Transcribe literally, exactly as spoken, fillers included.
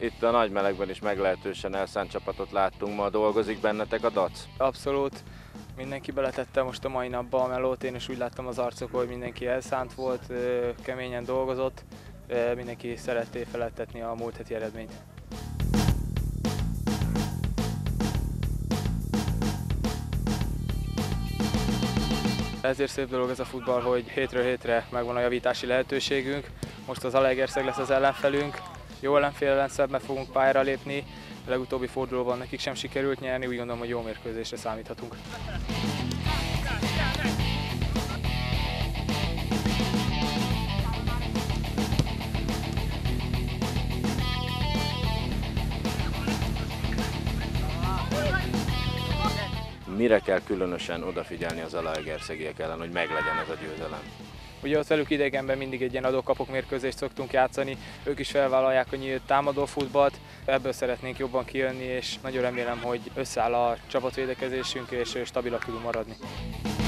Itt a nagy melegben is meglehetősen elszánt csapatot láttunk ma. Dolgozik bennetek a dac? Abszolút. Mindenki beletette most a mai napba a melót, én is úgy láttam az arcokon, hogy mindenki elszánt volt, keményen dolgozott, mindenki szerette felettetni a múlt heti eredményt. Ezért szép dolog ez a futball, hogy hétről hétre megvan a javítási lehetőségünk. Most az Zalaegerszeg lesz az ellenfelünk, jó ellenfél ellen szebben fogunk pályára lépni. A legutóbbi fordulóban nekik sem sikerült nyerni, úgy gondolom, hogy jó mérkőzésre számíthatunk. Mire kell különösen odafigyelni az zalaegerszegiek ellen, hogy meglegyen ez a győzelem? Ugye ott velük idegenben mindig egy ilyen adok-kapok mérkőzést szoktunk játszani, ők is felvállalják a nyílt támadó futballt, ebből szeretnénk jobban kijönni, és nagyon remélem, hogy összeáll a csapatvédekezésünk és stabilak tudunk maradni.